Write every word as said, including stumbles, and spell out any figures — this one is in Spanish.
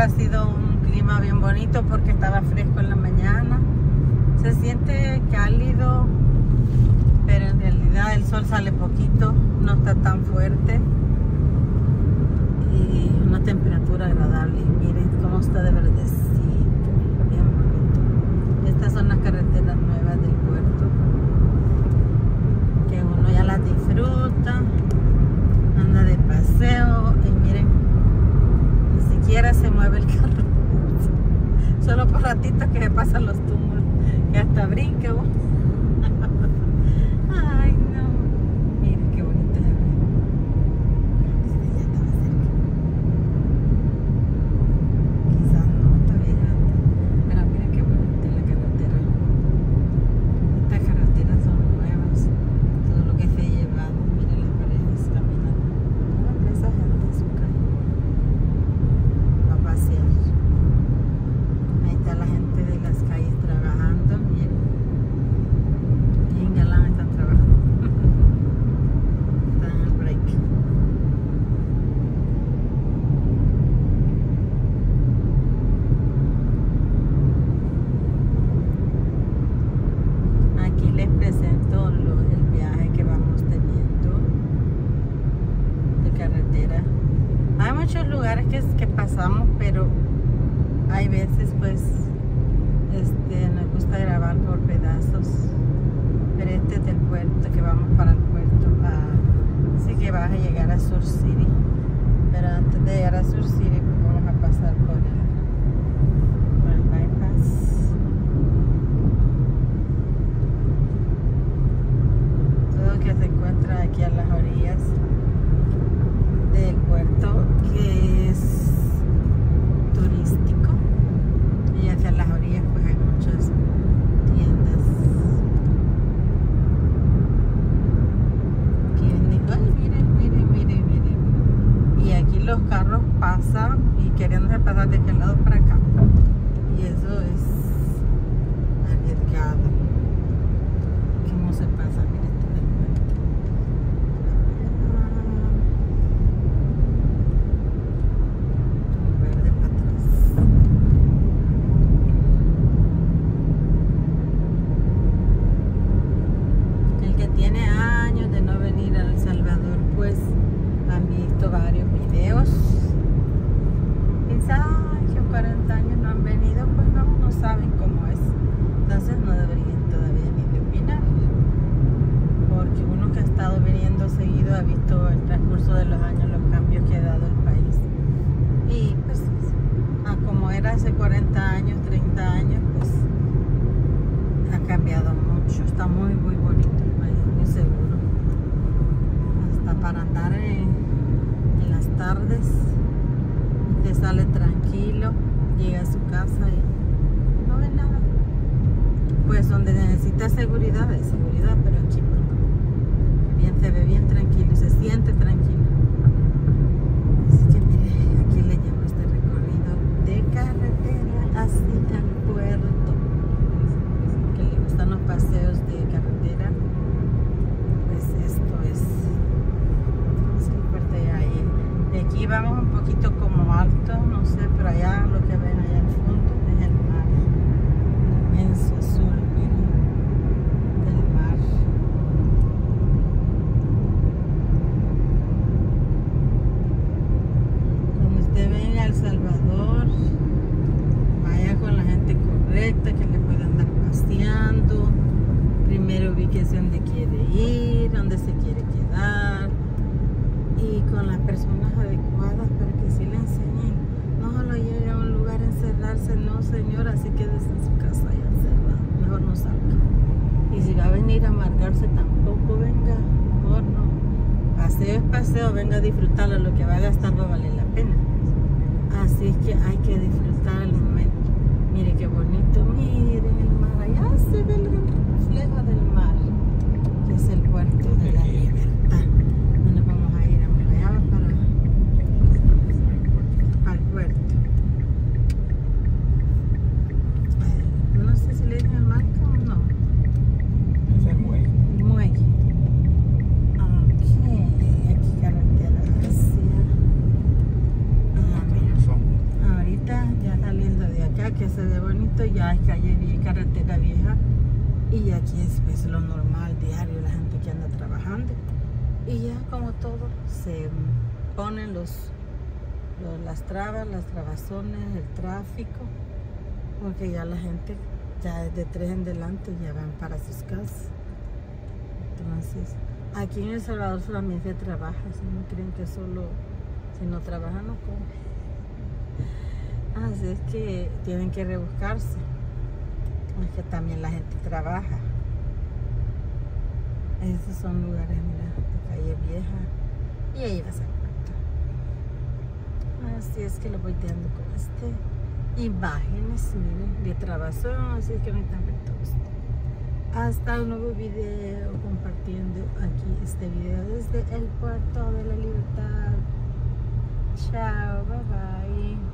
ha sido un clima bien bonito porque estaba fresco en la mañana. Se siente cálido, pero en realidad el sol sale poquito, no está tan fuerte. Y una temperatura agradable. Miren cómo está de verdecito, bien bonito. Estas son las carreteras nuevas del puerto, que uno ya las disfruta, anda de paseo y miren, ni siquiera se mueve el carro. Solo por ratitos que se pasan los túmulos, que hasta brinca. Ay, no. Miren qué bonito se ve. Ya estaba cerca. Quizás no, está bien grande. Pero miren qué bonita la carretera. Estas carreteras son nuevas. Todo lo que se ha llevado. Miren las paredes caminando. Miren esa gente en su calle. Va a pasear. Ahí está la gente de las calles trabajando. Miren. Y en Galán están trabajando. Están en el break. Aquí les presento lo, el viaje que vamos teniendo de carretera. Hay muchos lugares que, que pasamos, pero hay veces pues este, nos gusta grabar por pedazos. Pero este es del puerto, que vamos para el puerto. Ah, así que vas a llegar a Sur City. Pero antes de llegar a Sur City pues vamos a pasar por el, por el bypass. Todo que se encuentra aquí a las orillas del puerto, que es turístico, y hacia las orillas pues hay muchas tiendas. Aquí venden, ay, miren, miren, miren, miren. Y aquí los carros pasan y queriéndose pasar de aquel lado para acá. Y eso es arriesgado. ¿Cómo se pasa? Miren, esto del puente. Verde para atrás. El que tiene años de no venir a El Salvador, pues han visto varios videos. Quizás que cuarenta años no han venido, pues no, no saben cómo es. Entonces no deberían todavía ni de opinar. Porque uno que ha estado viniendo seguido ha visto el transcurso de los años los cambios que ha dado el país. Y pues, a como era hace cuarenta años, treinta años, pues ha cambiado mucho. Está muy, muy bonito el país, muy seguro. Hasta para andar en, en las tardes, te sale tranquilo, llega a su casa y no ve nada. Pues donde necesita seguridad, hay seguridad, pero aquí no. Bien, se ve bien tranquilo, se siente tranquilo. Así que mire, aquí le llevo este recorrido de carretera hacia el puerto. Que le gustan los paseos de carretera, pues esto es, es el puerto de ahí. De aquí vamos un poquito como alto, no sé, pero allá lo que ven allá al fondo es el mar, inmenso azul, miren, del mar. Cuando usted venga a El Salvador, vaya con la gente correcta que le pueda andar paseando. Primero ubíquese donde quiere ir, donde se quiere quedar, y con las personas adecuadas para que sí le enseñen. No solo llegue a un lugar a encerrarse, no señora, así quédese en su casa ya encerrado, mejor no salga. Y si va a venir a amargarse tampoco venga, mejor no. Paseo es paseo, venga a disfrutarlo, lo que va a gastar va a valer la pena. Así es que hay que disfrutar el momento. Mire qué bonito, miren el mar, allá se ve el reflejo del mar, que es el puerto de la libertad. Donde vamos a ir a allá para, para el puerto. No sé si le dicen el marco o no. Es el muelle. El muelle. Ok, aquí carretera hacia que se ve bonito, ya es calle vieja, carretera vieja. Y aquí es pues lo normal, diario, la gente que anda trabajando. Y ya como todo, se ponen los, los las trabas, las trabazones, el tráfico. Porque ya la gente, ya desde tres en delante, ya van para sus casas. Entonces, aquí en El Salvador solamente trabaja, si no creen que solo, si no trabajan no comen. Así es que tienen que rebuscarse. Es que también la gente trabaja. Estos son lugares, mira, de calle vieja. Y ahí vas a encontrar. Así es que lo voy dando con este. Imágenes, miren, de trabazón, así es que no hay tan todo esto. Hasta un nuevo video compartiendo aquí este video desde el Puerto de la Libertad. Chao, bye bye.